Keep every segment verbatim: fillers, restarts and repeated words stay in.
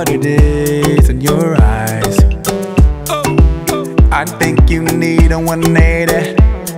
what it is in your eyes. I think you need a one eighty.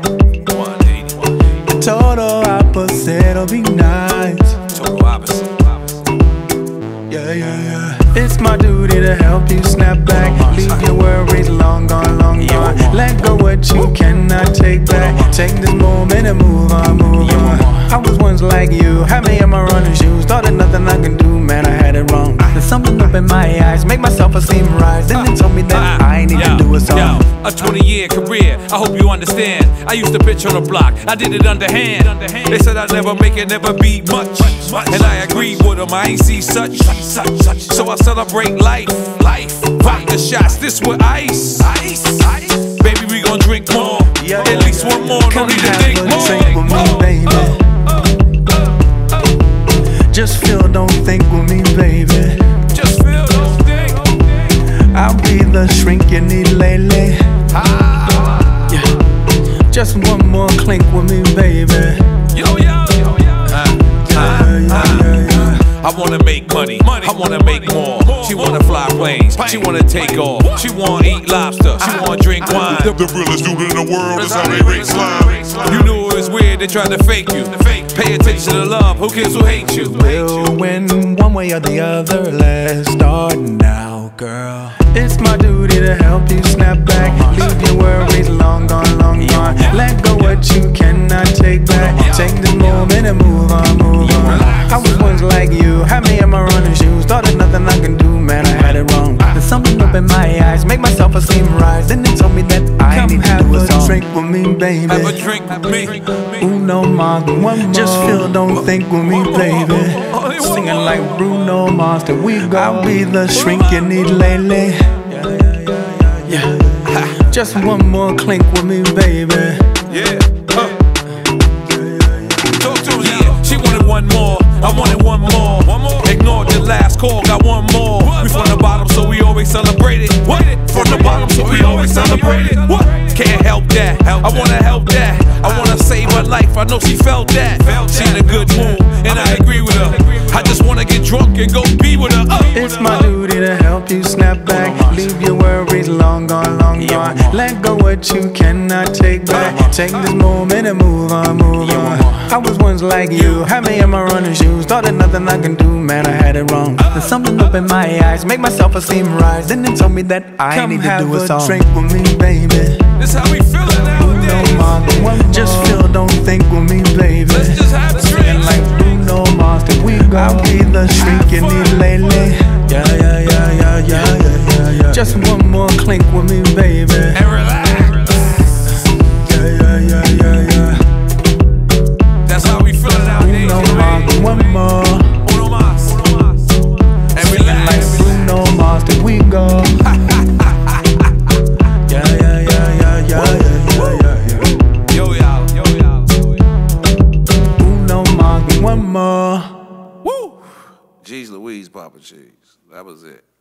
The total opposite'll be nice. Total opposite. Yeah, yeah, yeah. It's my duty to help you snap back. Leave your worries long gone, long gone. Let go what you cannot take back. Take this moment and move on, move on. I was once like you, had me in my running shoes. Thought that nothing I can do, man, I had it wrong. There's something up in my eyes, make my self-esteem rise. Then they told me that I need to do a song. A twenty year career, I hope you understand. I used to pitch on the block, I did it underhand. They said I'd never make it, never be much. And I agreed with them, I ain't see such. So I celebrate life, life. Vodka shots, this with ice. Baby, we gon' drink more. At least one more, don't need to think more. Drink with me, baby. Just feel, don't think with me, baby. Just feel, don't think. I'll be the shrink you need lately. Yeah. Just one more clink with me, baby. Yo, yo, yo, yo. Yeah, yeah, yeah, yeah. I wanna make money, I wanna make more. She wanna fly planes, she wanna take off. She wanna eat lobster, she wanna drink wine. The, the realest dude in the world is how they rate slime. You knew it was weird, they tried to fake you. Pay attention to love, who cares who hates you? We'll win one way or the other, let's start now, girl. It's my duty to help you snap back. Leave your worries long gone, long gone. Let go what you cannot take back. Take this moment and move on, move on. I was once like you, had me in my running shoes. Thought there's nothing I can do, man, I had it wrong. There's something up in my eyes, make my self-esteem rise. Then they told me that I Come need to have do a a song. Drink with me, baby. Have a drink with me. Bruno Mars, one more. Just feel, don't think with me, baby. Singing like Bruno Mars, that we go. I'll be the shrink you need lately. Yeah. Just one more clink with me, baby. Yeah. Huh. Talk to me. Yeah. She wanted one more. I wanted one more. One more. Ignored the last call. Got one more. We from the bottom, so we always celebrate it. What? From the bottom, so we always celebrate it. What? Can't help that. I wanna help that. I wanna save her life. I know she felt that. She in a good mood, and I agree with her. I just wanna get drunk and go be with her. Uh. It's my duty to help you snap back. Leave your worries long gone, long gone. Let go what you cannot take back. Take this moment and move on, move on. I was once like you, had me in my running shoes. Thought that nothing I can do, man, I had it wrong. There's something up in my eyes, make my self-esteem rise. Then they told me that I Come need to have do a a song. Drink with me, baby. This how we feelin' nowadays. Bruno just feel, don't think with me, baby. Let's just have a drink. And like Bruno Mars, that we go. I'll be the shrink you need lately. Yeah, yeah, yeah, yeah, yeah, yeah, yeah, yeah. Just one more clink with me, baby. And relax. Yeah, yeah, yeah, yeah, yeah. That's how we feelin' nowadays. Bruno Mars, one more. Bruno Mars. And relax. Like Bruno Mars, that we go. Yeah, yeah, yeah, yeah, yeah, yeah, yeah, yeah. Yo, y'all, yo, y'all. Bruno Mars, one more. Woo! Jeez Louise, Papa Cheese. That was it.